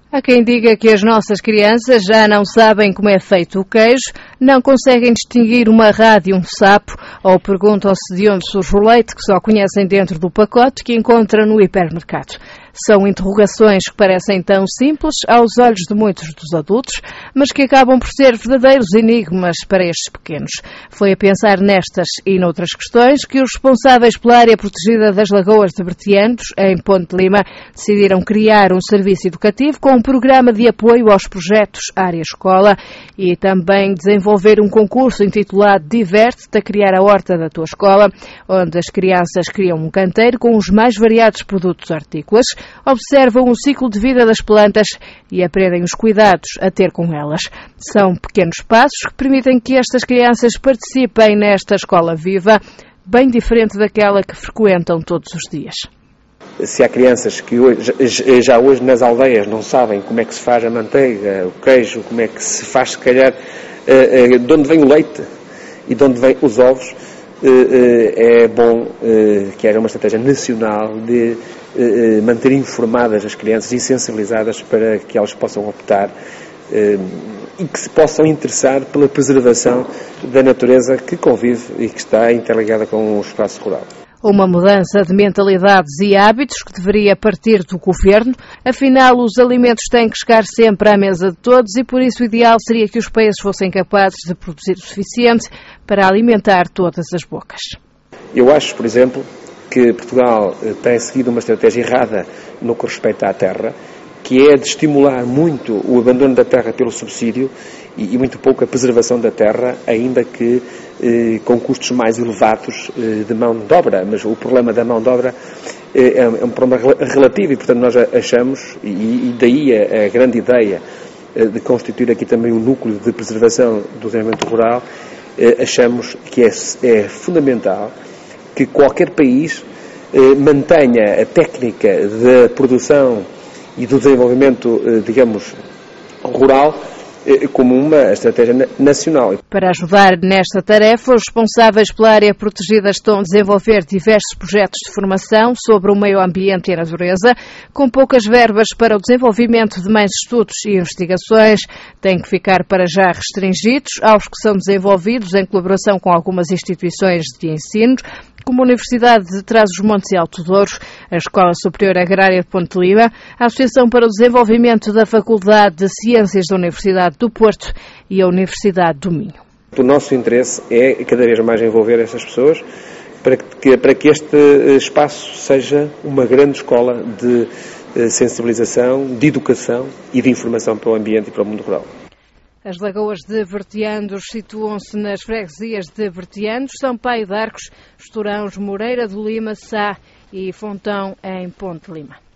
Há quem diga que as nossas crianças já não sabem como é feito o queijo, não conseguem distinguir uma rá de um sapo ou perguntam-se de onde surge o leite que só conhecem dentro do pacote que encontram no hipermercado. São interrogações que parecem tão simples aos olhos de muitos dos adultos, mas que acabam por ser verdadeiros enigmas para estes pequenos. Foi a pensar nestas e noutras questões que os responsáveis pela área protegida das Lagoas de Bertianos, em Ponte Lima, decidiram criar um serviço educativo com um programa de apoio aos projetos Área Escola e também desenvolver um concurso intitulado Diverte-te a criar a horta da tua escola, onde as crianças criam um canteiro com os mais variados produtos hortícolas, observam o ciclo de vida das plantas e aprendem os cuidados a ter com elas. São pequenos passos que permitem que estas crianças participem nesta escola viva, bem diferente daquela que frequentam todos os dias. Se há crianças que já hoje nas aldeias não sabem como é que se faz a manteiga, o queijo, como é que se faz, se calhar, de onde vem o leite e de onde vêm os ovos, é bom que haja uma estratégia nacional de manter informadas as crianças e sensibilizadas para que elas possam optar e que se possam interessar pela preservação da natureza que convive e que está interligada com o espaço rural. Uma mudança de mentalidades e hábitos que deveria partir do governo. Afinal, os alimentos têm que chegar sempre à mesa de todos e por isso o ideal seria que os países fossem capazes de produzir o suficiente para alimentar todas as bocas. Eu acho, por exemplo, que Portugal tem seguido uma estratégia errada no que respeita à terra, que é de estimular muito o abandono da terra pelo subsídio e muito pouco a preservação da terra, ainda que com custos mais elevados de mão de obra. Mas o problema da mão de obra é um problema relativo e, portanto, nós achamos, e daí a grande ideia de constituir aqui também um núcleo de preservação do desenvolvimento rural, achamos que é fundamental que qualquer país mantenha a técnica da produção e do desenvolvimento, digamos, rural como uma estratégia nacional. Para ajudar nesta tarefa, os responsáveis pela área protegida estão a desenvolver diversos projetos de formação sobre o meio ambiente e a natureza, com poucas verbas para o desenvolvimento de mais estudos e investigações. Têm que ficar para já restringidos aos que são desenvolvidos em colaboração com algumas instituições de ensino, como a Universidade de Trás-os-Montes e Alto Douro, a Escola Superior Agrária de Ponte Lima, a Associação para o Desenvolvimento da Faculdade de Ciências da Universidade do Porto e a Universidade do Minho. O nosso interesse é cada vez mais envolver essas pessoas para que este espaço seja uma grande escola de sensibilização, de educação e de informação para o ambiente e para o mundo rural. As Lagoas de Bertianos situam-se nas freguesias de Bertianos, São Paio de Arcos, Estorãos, Moreira do Lima, Sá e Fontão, em Ponte Lima.